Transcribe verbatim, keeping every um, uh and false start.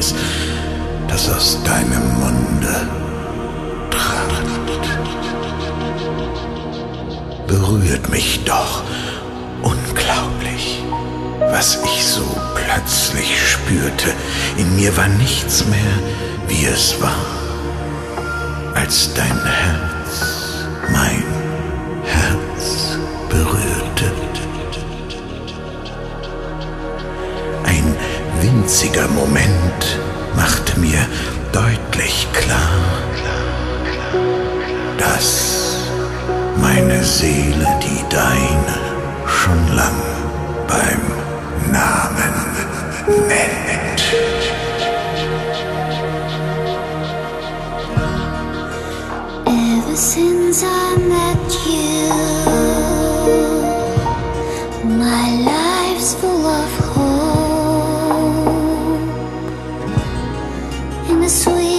jenes, das aus deinem Munde trat. Berührt mich doch unglaublich, was ich so plötzlich spürte. In mir war nichts mehr, wie es war, als dein Herz mein Herz berührte. Ein winziger Moment machte mir deutlich klar, dass meine Seele die deine schon lang beim Namen nennt. Ever since I met you, my life's full of hope. In the sweet